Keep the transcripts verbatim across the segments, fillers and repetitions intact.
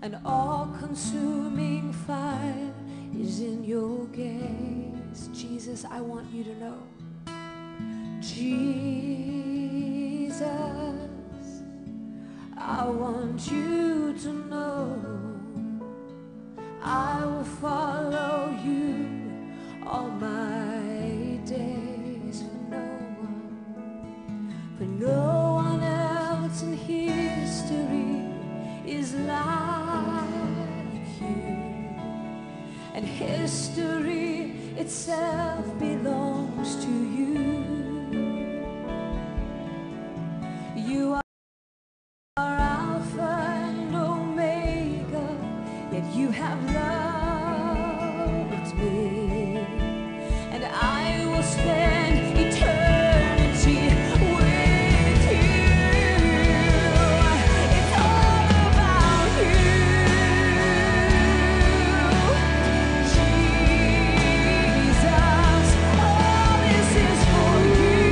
An all-consuming fire is in your gaze. Jesus, I want you to know. Jesus, I want you to know I will follow you all my days. For no one, for no one else in history is like you, and history itself belongs to you. You are Alpha and Omega, yet you have loved me, and I will spend eternity with you. It's all about you, Jesus. All this is for you,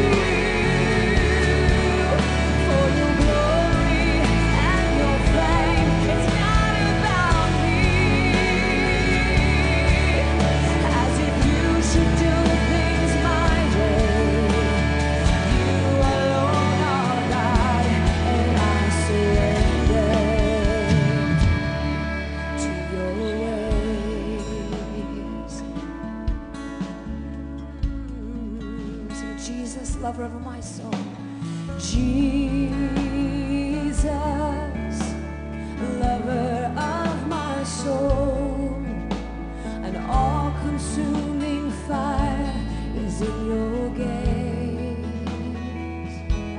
for your glory and your fame. It's not about me, as if you should do things my way. You alone are God, and I surrender to your ways. Mm, Sing Jesus, lover of my soul. Jesus, lover of my soul, an all-consuming fire is in your gaze.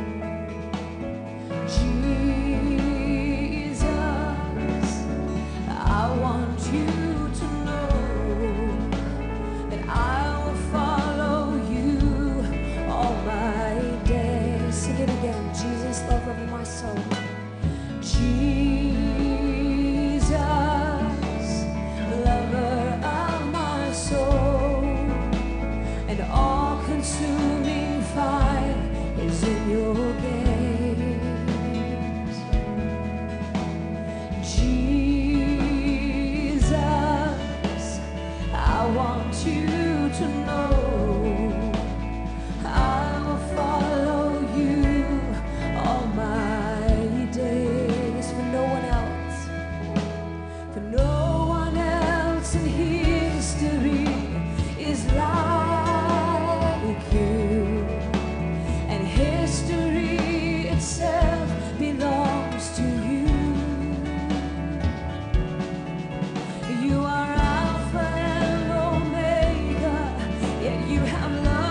Jesus, I want you to know that I will follow you all my days. Sing it again. Jesus, lover of my soul. Jesus, lover of my soul, an all-consuming fire is in your gaze. Jesus, I want you to know I will follow you all my days. For no one else, for no one else in history is like you, and history itself belongs to you. You are Alpha and Omega, yet you have loved